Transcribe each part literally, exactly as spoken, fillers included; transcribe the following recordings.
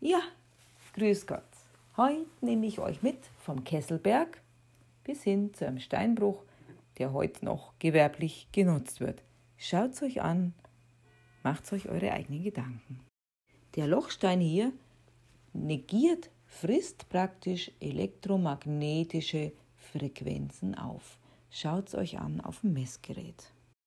Ja, grüß Gott. Heute nehme ich euch mit vom Kesselberg bis hin zu einem Steinbruch, der heute noch gewerblich genutzt wird. Schaut es euch an, macht euch eure eigenen Gedanken. Der Lochstein hier negiert, frisst praktisch elektromagnetische Frequenzen auf. Schaut es euch an auf dem Messgerät.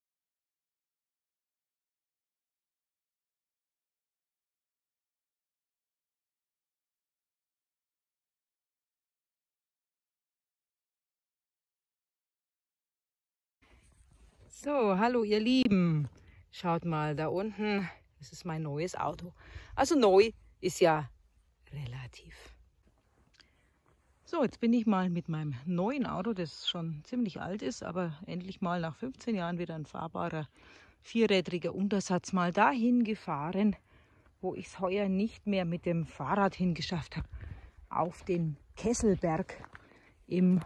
So, hallo ihr Lieben. Schaut mal da unten, das ist mein neues Auto. Also neu ist ja relativ. So, jetzt bin ich mal mit meinem neuen Auto, das schon ziemlich alt ist, aber endlich mal nach fünfzehn Jahren wieder ein fahrbarer, vierrädriger Untersatz mal dahin gefahren, wo ich es heuer nicht mehr mit dem Fahrrad hingeschafft habe. Auf den Kesselberg im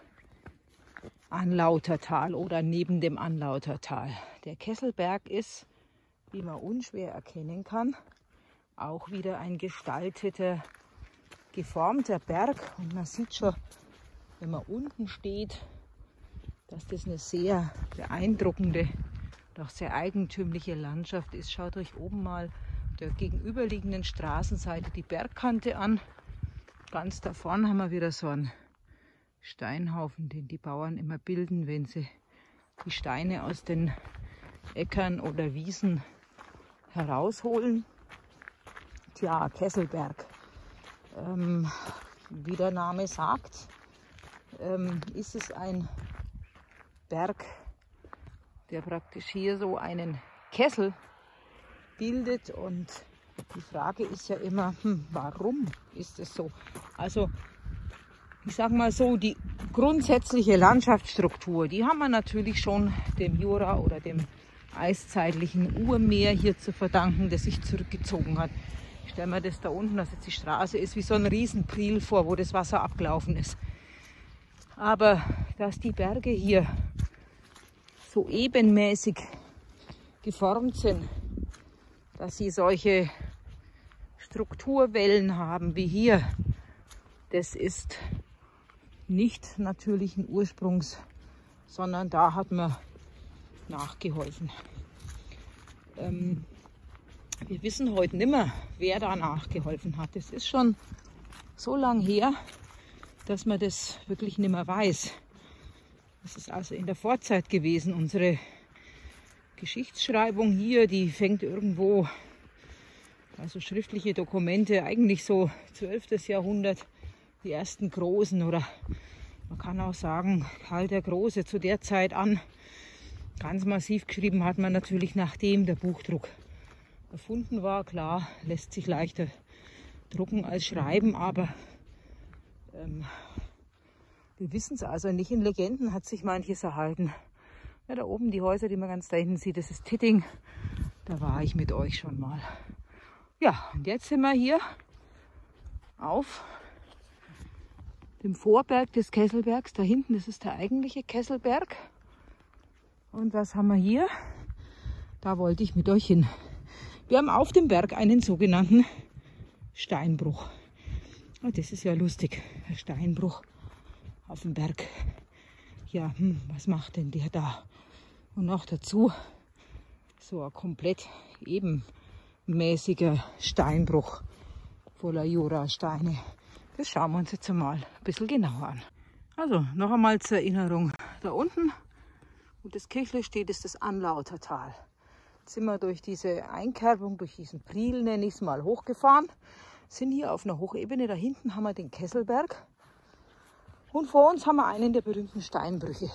Anlautertal oder neben dem Anlautertal. Der Kesselberg ist, wie man unschwer erkennen kann, auch wieder ein gestalteter, geformter Berg. Und man sieht schon, wenn man unten steht, dass das eine sehr beeindruckende, doch sehr eigentümliche Landschaft ist. Schaut euch oben mal der gegenüberliegenden Straßenseite die Bergkante an. Ganz da vorne haben wir wieder so einen Steinhaufen, den die Bauern immer bilden, wenn sie die Steine aus den Äckern oder Wiesen herausholen. Tja, Kesselberg. Ähm, wie der Name sagt, ähm, ist es ein Berg, der praktisch hier so einen Kessel bildet. Und die Frage ist ja immer, hm, warum ist es so? Also ich sage mal so, die grundsätzliche Landschaftsstruktur, die haben wir natürlich schon dem Jura oder dem eiszeitlichen Urmeer hier zu verdanken, das sich zurückgezogen hat. Ich stelle mir das da unten, dass jetzt die Straße ist, wie so ein Riesenpriel vor, wo das Wasser abgelaufen ist. Aber dass die Berge hier so ebenmäßig geformt sind, dass sie solche Strukturwellen haben wie hier, das ist nicht natürlichen Ursprungs, sondern da hat man nachgeholfen. Ähm, wir wissen heute nicht mehr, wer da nachgeholfen hat. Das ist schon so lang her, dass man das wirklich nicht mehr weiß. Das ist also in der Vorzeit gewesen. Unsere Geschichtsschreibung hier, die fängt irgendwo, also schriftliche Dokumente, eigentlich so zwölftes Jahrhundert, die ersten großen, oder man kann auch sagen, Karl der Große zu der Zeit an. Ganz massiv geschrieben hat man natürlich, nachdem der Buchdruck erfunden war. Klar, lässt sich leichter drucken als schreiben, aber ähm, wir wissen es also nicht. In Legenden hat sich manches erhalten. Ja, da oben die Häuser, die man ganz da hinten sieht, das ist Titting. Da war ich mit euch schon mal. Ja, und jetzt sind wir hier auf dem Vorberg des Kesselbergs. Da hinten, das ist der eigentliche Kesselberg. Und was haben wir hier? Da wollte ich mit euch hin. Wir haben auf dem Berg einen sogenannten Steinbruch. Oh, das ist ja lustig, der Steinbruch auf dem Berg. Ja, hm, was macht denn der da? Und noch dazu so ein komplett ebenmäßiger Steinbruch voller Jurasteine. Das schauen wir uns jetzt mal ein bisschen genauer an. Also noch einmal zur Erinnerung. Da unten, wo das Kirchle steht, ist das Anlautertal. Jetzt sind wir durch diese Einkerbung, durch diesen Priel, nenne ich es mal, hochgefahren. Sind hier auf einer Hochebene. Da hinten haben wir den Kesselberg. Und vor uns haben wir einen der berühmten Steinbrüche.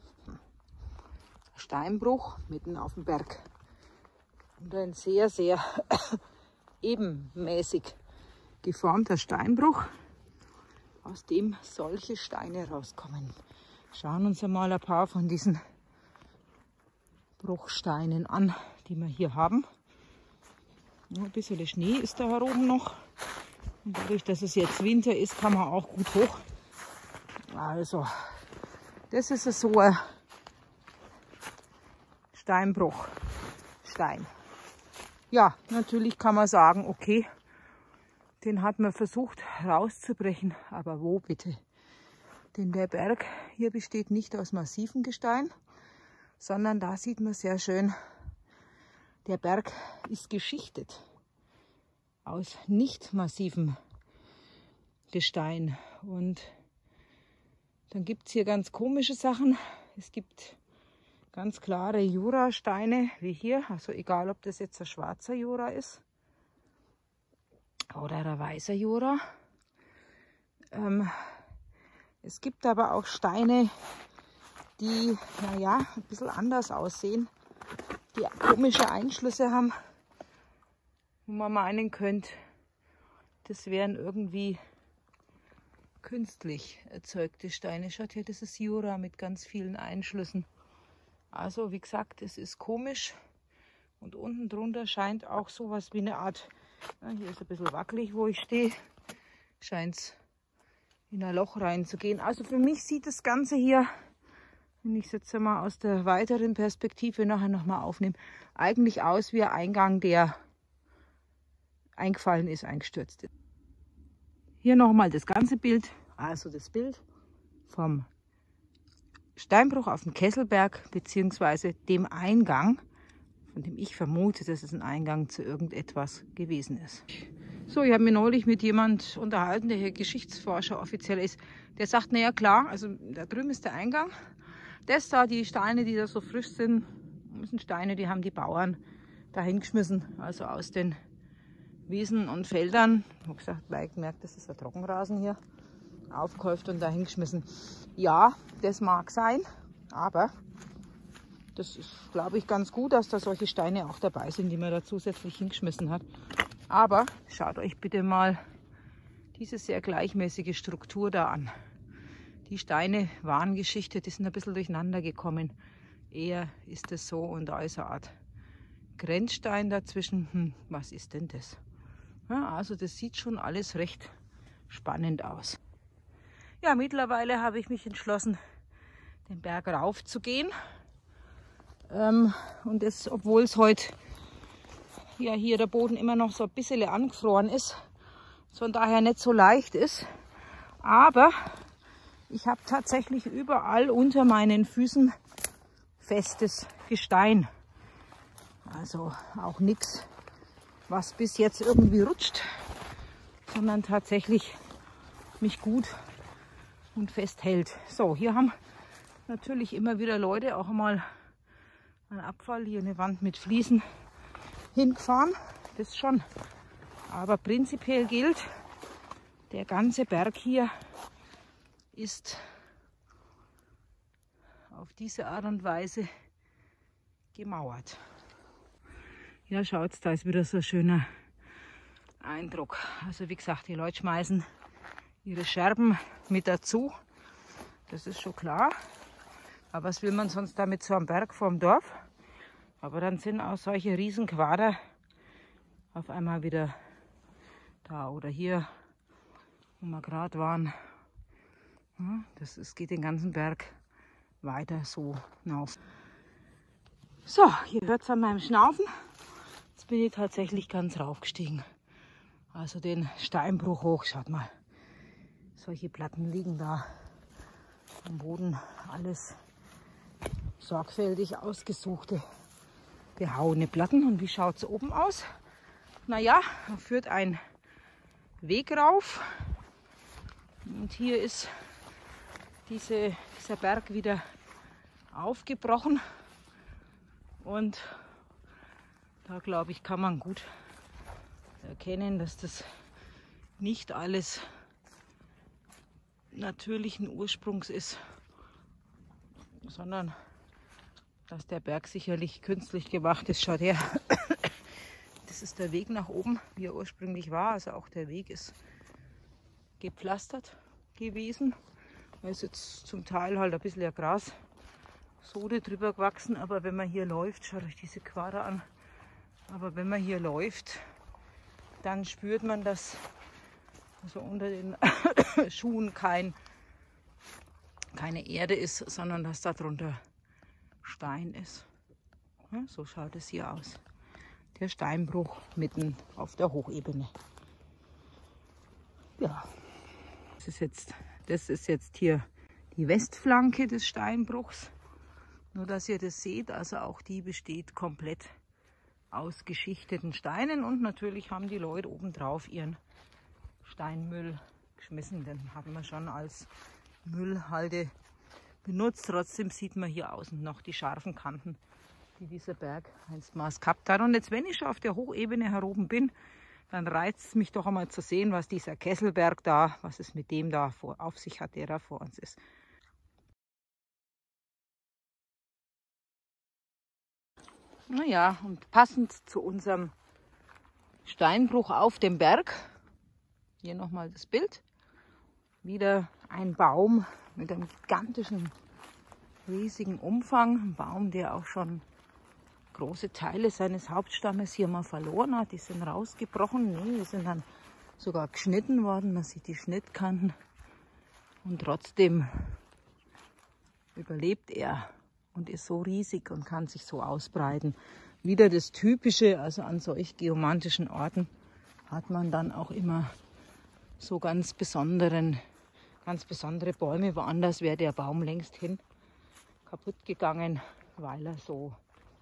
Steinbruch mitten auf dem Berg. Und ein sehr, sehr ebenmäßig geformter Steinbruch, aus dem solche Steine rauskommen. Schauen uns einmal ein paar von diesen Bruchsteinen an, die wir hier haben. Ein bisschen Schnee ist da hier oben noch. Und dadurch, dass es jetzt Winter ist, kann man auch gut hoch. Also, das ist so ein Steinbruchstein. Ja, natürlich kann man sagen, okay, Den hat man versucht rauszubrechen, aber wo bitte? Denn der Berg hier besteht nicht aus massivem Gestein, sondern da sieht man sehr schön, der Berg ist geschichtet aus nicht massivem Gestein. Und dann gibt es hier ganz komische Sachen. Es gibt ganz klare Jurasteine, wie hier. Also egal, ob das jetzt ein schwarzer Jura ist oder ein weißer Jura. Ähm, es gibt aber auch Steine, die, naja, ein bisschen anders aussehen, die komische Einschlüsse haben, wo man meinen könnte, das wären irgendwie künstlich erzeugte Steine. Schaut hier, das ist Jura mit ganz vielen Einschlüssen. Also wie gesagt, es ist komisch. Und unten drunter scheint auch sowas wie eine Art, na, hier ist ein bisschen wackelig, wo ich stehe, scheint es in ein Loch reinzugehen. Also für mich sieht das Ganze hier, wenn ich es jetzt mal aus der weiteren Perspektive nachher nochmal aufnehme, eigentlich aus wie ein Eingang, der eingefallen ist, eingestürzt ist. Hier nochmal das ganze Bild, also das Bild vom Steinbruch auf dem Kesselberg, beziehungsweise dem Eingang, von dem ich vermute, dass es ein Eingang zu irgendetwas gewesen ist. So, ich habe mich neulich mit jemand unterhalten, der hier Geschichtsforscher offiziell ist. Der sagt, naja klar, also da drüben ist der Eingang. Das da, die Steine, die da so frisch sind, das sind Steine, die haben die Bauern da hingeschmissen, also aus den Wiesen und Feldern. Ich habe gesagt, gleich gemerkt, das ist ein Trockenrasen hier, aufgehäuft und da hingeschmissen. Ja, das mag sein, aber das ist, glaube ich, ganz gut, dass da solche Steine auch dabei sind, die man da zusätzlich hingeschmissen hat. Aber schaut euch bitte mal diese sehr gleichmäßige Struktur da an. Die Steine waren geschichtet, die sind ein bisschen durcheinander gekommen. Eher ist es so und da ist eine Art Grenzstein dazwischen. Hm, was ist denn das? Ja, also das sieht schon alles recht spannend aus. Ja, mittlerweile habe ich mich entschlossen, den Berg rauf zu gehen. Ähm, und das, obwohl es heute ja hier der Boden immer noch so ein bisschen angefroren ist, von daher nicht so leicht ist. Aber ich habe tatsächlich überall unter meinen Füßen festes Gestein. Also auch nichts, was bis jetzt irgendwie rutscht, sondern tatsächlich mich gut und fest hält. So, hier haben natürlich immer wieder Leute auch mal einen Abfall, hier eine Wand mit Fliesen hingefahren, das schon. Aber prinzipiell gilt, der ganze Berg hier ist auf diese Art und Weise gemauert. Ja, schaut, da ist wieder so ein schöner Eindruck. Also wie gesagt, die Leute schmeißen ihre Scherben mit dazu. Das ist schon klar. Aber was will man sonst damit so am Berg vorm Dorf? Aber dann sind auch solche riesen Quader auf einmal wieder da. Oder hier, wo wir gerade waren. Ja, das ist, geht den ganzen Berg weiter so hinauf. So, ihr hört es an meinem Schnaufen. Jetzt bin ich tatsächlich ganz raufgestiegen. Also den Steinbruch hoch. Schaut mal. Solche Platten liegen da am Boden. Alles sorgfältig ausgesuchte, behauene Platten. Und wie schaut es oben aus? Naja, da führt ein Weg rauf. Und hier ist diese, dieser Berg wieder aufgebrochen. Und da, glaube ich, kann man gut erkennen, dass das nicht alles natürlichen Ursprungs ist, sondern dass der Berg sicherlich künstlich gemacht ist. Schaut her, das ist der Weg nach oben, wie er ursprünglich war. Also auch der Weg ist gepflastert gewesen. Da ist jetzt zum Teil halt ein bisschen ja Gras, Sode drüber gewachsen, aber wenn man hier läuft, schaut euch diese Quader an, aber wenn man hier läuft, dann spürt man, dass also unter den Schuhen kein, keine Erde ist, sondern dass da drunter Stein ist. Ja, so schaut es hier aus. Der Steinbruch mitten auf der Hochebene. Ja, das ist jetzt, das ist jetzt hier die Westflanke des Steinbruchs. Nur, dass ihr das seht, also auch die besteht komplett aus geschichteten Steinen. Und natürlich haben die Leute obendrauf ihren Steinmüll geschmissen. Den haben wir schon als Müllhalde benutzt. Trotzdem sieht man hier außen noch die scharfen Kanten, die dieser Berg einstmals gehabt hat. Und jetzt, wenn ich schon auf der Hochebene heroben bin, dann reizt es mich doch einmal zu sehen, was dieser Kesselberg da, was es mit dem da vor, auf sich hat, der da vor uns ist. Naja, und passend zu unserem Steinbruch auf dem Berg, hier nochmal das Bild, wieder ein Baum mit einem gigantischen, riesigen Umfang. Ein Baum, der auch schon große Teile seines Hauptstammes hier mal verloren hat. Die sind rausgebrochen, nee, die sind dann sogar geschnitten worden. Man sieht die Schnittkanten und trotzdem überlebt er und ist so riesig und kann sich so ausbreiten. Wieder das Typische, also an solch geomantischen Orten hat man dann auch immer so ganz besonderen, ganz besondere Bäume. Woanders wäre der Baum längst hin kaputt gegangen, weil er so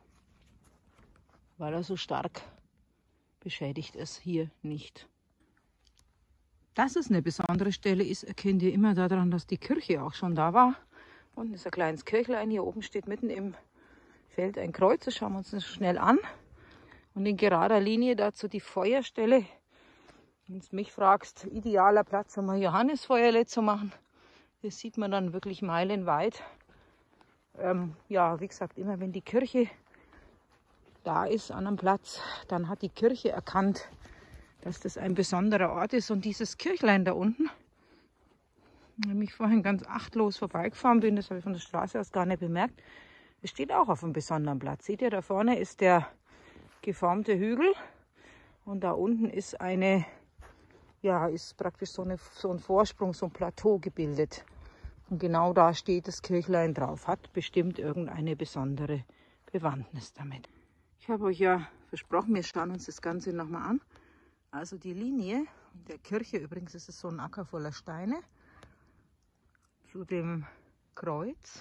weil er so stark beschädigt ist, hier nicht. Dass es eine besondere Stelle ist, erkennt ihr immer daran, dass die Kirche auch schon da war. Unten ist ein kleines Kirchlein, hier oben steht mitten im Feld ein Kreuz, das schauen wir uns das schnell an. Und in gerader Linie dazu die Feuerstelle. Wenn du mich fragst, idealer Platz, um ein Johannisfeuerle zu machen. Das sieht man dann wirklich meilenweit. Ähm, ja, wie gesagt, immer wenn die Kirche da ist an einem Platz, dann hat die Kirche erkannt, dass das ein besonderer Ort ist. Und dieses Kirchlein da unten, wenn ich vorhin ganz achtlos vorbeigefahren bin, das habe ich von der Straße aus gar nicht bemerkt, es steht auch auf einem besonderen Platz. Seht ihr, da vorne ist der geformte Hügel und da unten ist eine, ja, ist praktisch so, eine, so ein Vorsprung, so ein Plateau gebildet. Und genau da steht das Kirchlein drauf, hat bestimmt irgendeine besondere Bewandtnis damit. Ich habe euch ja versprochen, wir schauen uns das Ganze nochmal an. Also die Linie der Kirche, übrigens ist es so ein Acker voller Steine, zu dem Kreuz,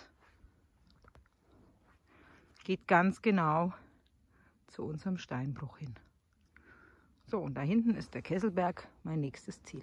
geht ganz genau zu unserem Steinbruch hin. So, und da hinten ist der Kesselberg, mein nächstes Ziel.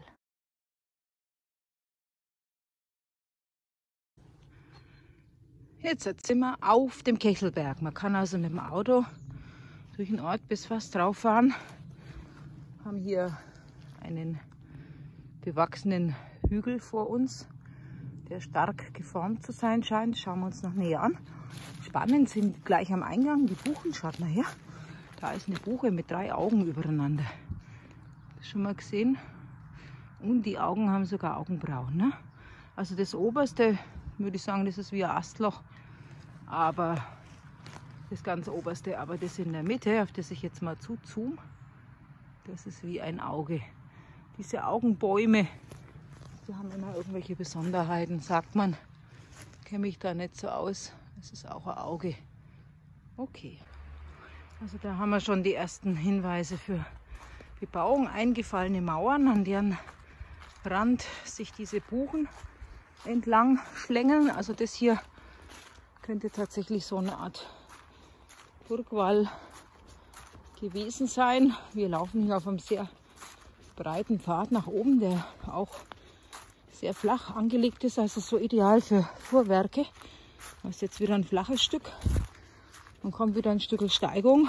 Jetzt sind wir auf dem Kesselberg. Man kann also mit dem Auto durch den Ort bis fast drauf fahren. Haben hier einen bewachsenen Hügel vor uns, der stark geformt zu sein scheint. Schauen wir uns noch näher an. Spannend sind gleich am Eingang die Buchen. Schaut mal her. Da ist eine Buche mit drei Augen übereinander. Das schon mal gesehen? Und die Augen haben sogar Augenbrauen. Ne? Also das oberste, würde ich sagen, das ist wie ein Astloch. Aber das ganz oberste, aber das in der Mitte, auf das ich jetzt mal zuzoome, das ist wie ein Auge. Diese Augenbäume, die haben immer irgendwelche Besonderheiten, sagt man. Ich kenne mich da nicht so aus. Das ist auch ein Auge. Okay. Also da haben wir schon die ersten Hinweise für Bebauung. Eingefallene Mauern, an deren Rand sich diese Buchen entlang schlängeln. Also das hier könnte tatsächlich so eine Art Burgwall gewesen sein. Wir laufen hier auf einem sehr breiten Pfad nach oben, der auch sehr flach angelegt ist, also so ideal für Fuhrwerke. Das ist jetzt wieder ein flaches Stück. Dann kommt wieder ein Stück Steigung.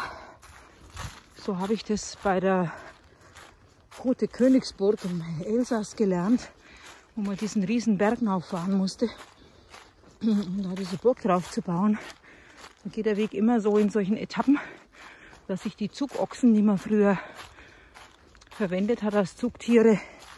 So habe ich das bei der Rote Königsburg im Elsass gelernt, wo man diesen riesen Berg auffahren musste, um da diese Burg drauf zu bauen. Dann geht der Weg immer so in solchen Etappen, dass sich die Zugochsen, die man früher verwendet hat als Zugtiere,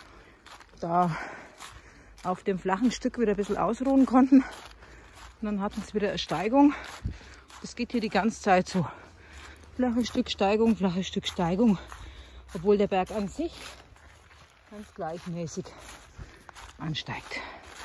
da auf dem flachen Stück wieder ein bisschen ausruhen konnten. Und dann hatten sie wieder eine Steigung. Das geht hier die ganze Zeit so. Flaches Stück Steigung, flaches Stück Steigung. Obwohl der Berg an sich ganz gleichmäßig ansteigt.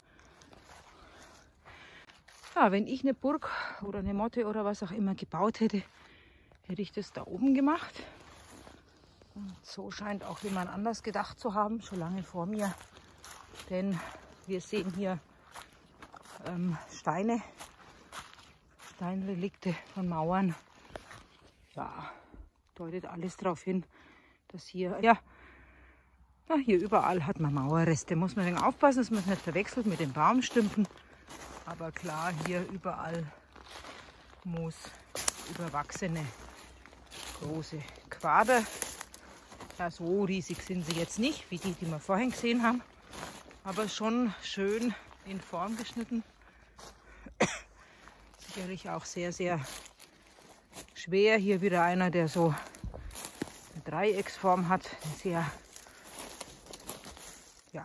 Ja, wenn ich eine Burg oder eine Motte oder was auch immer gebaut hätte, hätte ich das da oben gemacht. Und so scheint auch jemand anders gedacht zu haben, schon lange vor mir. Denn wir sehen hier ähm, Steine, Steinrelikte von Mauern. Ja, deutet alles darauf hin, dass hier, ja, na, hier überall hat man Mauerreste. Muss man aufpassen, dass man es nicht verwechselt mit den Baumstümpfen. Aber klar, hier überall Moos, überwachsene große Quader. Ja, so riesig sind sie jetzt nicht, wie die, die wir vorhin gesehen haben. Aber schon schön in Form geschnitten. Sicherlich auch sehr, sehr schwer. Hier wieder einer, der so eine Dreiecksform hat. Sehr, ja.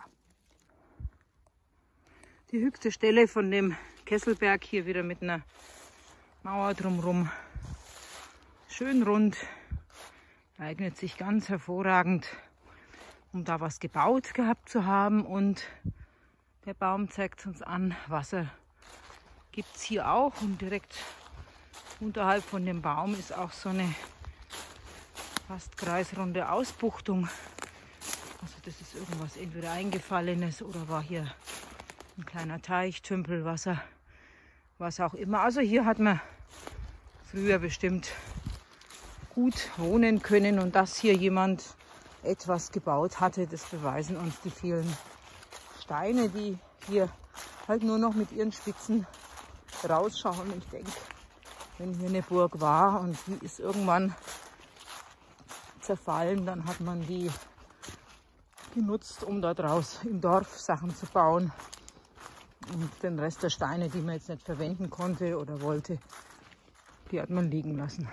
Die höchste Stelle von dem Kesselberg hier wieder mit einer Mauer drumherum. Schön rund. Eignet sich ganz hervorragend, um da was gebaut gehabt zu haben. Und der Baum zeigt uns an, Wasser gibt es hier auch. Und direkt unterhalb von dem Baum ist auch so eine fast kreisrunde Ausbuchtung. Also das ist irgendwas entweder Eingefallenes oder war hier ein kleiner Teich, Tümpel, Wasser, was auch immer. Also hier hat man früher bestimmt gut wohnen können, und dass hier jemand etwas gebaut hatte, das beweisen uns die vielen Steine, die hier halt nur noch mit ihren Spitzen rausschauen. Ich denke, wenn hier eine Burg war und die ist irgendwann zerfallen, dann hat man die genutzt, um da draus im Dorf Sachen zu bauen. Und den Rest der Steine, die man jetzt nicht verwenden konnte oder wollte, die hat man liegen lassen.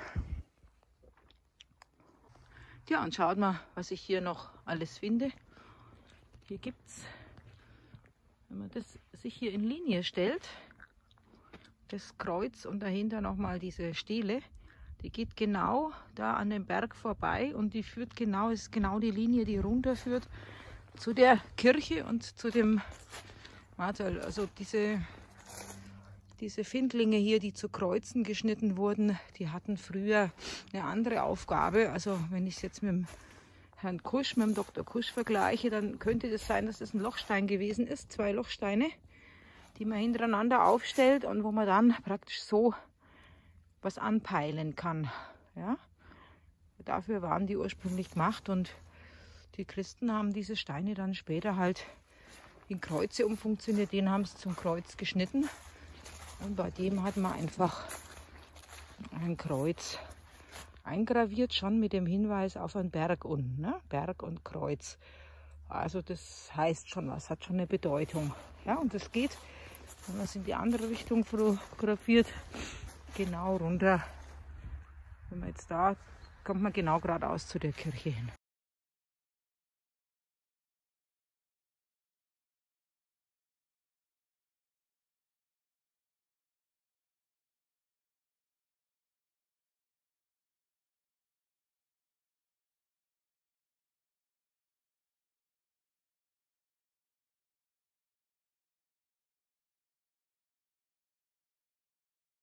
Ja, und schaut mal, was ich hier noch alles finde. Hier gibt es, wenn man das sich hier in Linie stellt, das Kreuz und dahinter nochmal diese Stele, die geht genau da an dem Berg vorbei und die führt genau, ist genau die Linie, die runterführt zu der Kirche und zu dem Marterl. Also diese, diese Findlinge hier, die zu Kreuzen geschnitten wurden, die hatten früher eine andere Aufgabe. Also wenn ich es jetzt mit dem Herrn Kusch, mit dem Doktor Kusch vergleiche, dann könnte es das sein, dass das ein Lochstein gewesen ist. Zwei Lochsteine, die man hintereinander aufstellt und wo man dann praktisch so was anpeilen kann. Ja? Dafür waren die ursprünglich gemacht, und die Christen haben diese Steine dann später halt in Kreuze umfunktioniert. Den haben sie zum Kreuz geschnitten. Und bei dem hat man einfach ein Kreuz eingraviert, schon mit dem Hinweis auf einen Berg unten. Ne? Berg und Kreuz. Also das heißt schon was, hat schon eine Bedeutung. Ja, und das geht, wenn man es in die andere Richtung fotografiert, genau runter. Wenn man jetzt da, kommt man genau geradeaus zu der Kirche hin.